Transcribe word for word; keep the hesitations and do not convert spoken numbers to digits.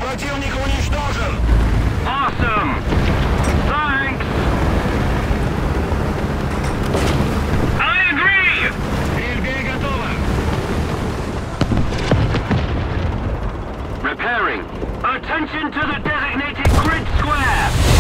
Противник уничтожен! Awesome! Thanks! I agree! Бельгия готова! Repairing. Attention to the designated grid square!